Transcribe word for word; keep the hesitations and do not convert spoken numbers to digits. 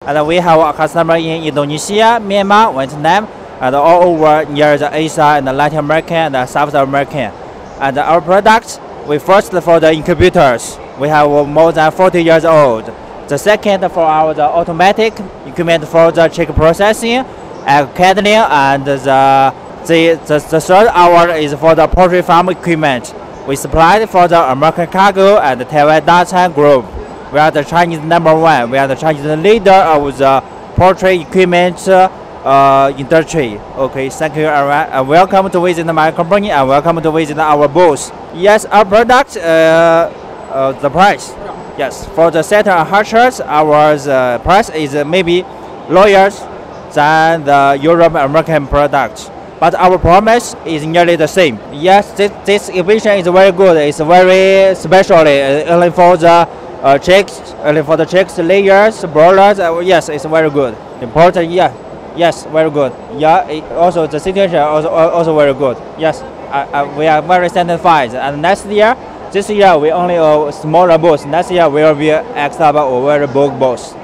And we have a customer in Indonesia, Myanmar, Vietnam, and all over near the Asia and the Latin America and South America. And our products, we first for the incubators, we have more than forty years old. The second for our the automatic equipment for the chicken processing, egg handling, and the, the, the, the third hour is for the poultry farm equipment. We supply for the American Cargo and the Taiwan Dachan Group. We are the Chinese number one. We are the Chinese leader of the poultry equipment uh, industry. Okay, thank you. Uh, welcome to visit my company and welcome to visit our booth. Yes, our product, uh, uh, the price. Yes, for the setter and hatchers, our uh, price is uh, maybe lower than the Europe American product. But our promise is nearly the same. Yes, this, this exhibition is very good. It's very specially uh, only for the uh, chicks, only for the chicks, layers, broilers. Uh, yes, it's very good. Important, yeah, yes, very good. Yeah, it, also the situation also also very good. Yes, uh, uh, we are very satisfied. And next year, this year we only a smaller booth. Next year we will be extra or very big booth.